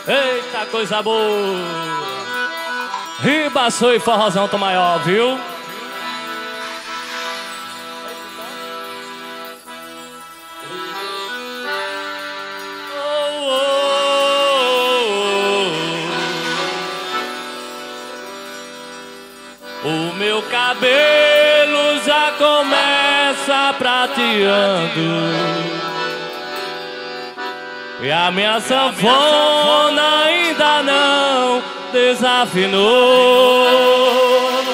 Eita, coisa boa. Ribaçou e forrozão tô maior, viu? O meu cabelo já começa prateando e a minha sanfona ainda não desafinou.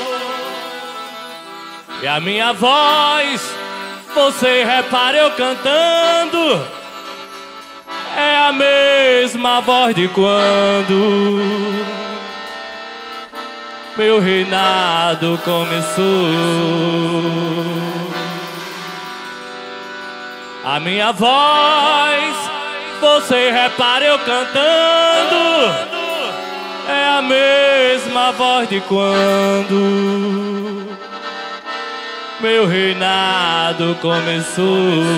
E a minha voz, você repara eu cantando, é a mesma voz de quando meu reinado começou. A minha voz, você repara eu cantando, é a mesma voz de quando meu reinado começou.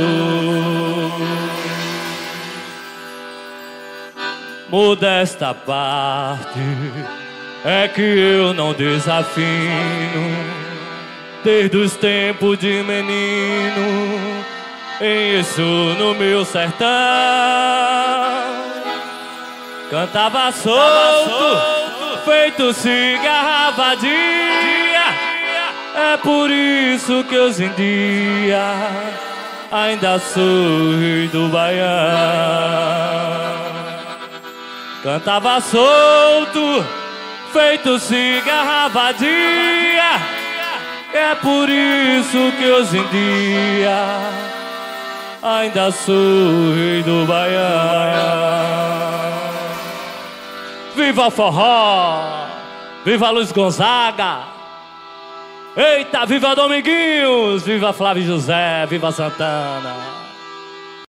Modesta parte é que eu não desafino desde os tempos de menino. Em isso no meu sertão cantava solto, feito cigarra vadia. É por isso que hoje em dia ainda sou rei do Baião. Cantava solto, feito cigarra vadia. É por isso que hoje em dia ainda sou o rei do Baião. Viva o forró, viva Luiz Gonzaga, eita, viva Dominguinhos, viva Flávio José, viva Santana.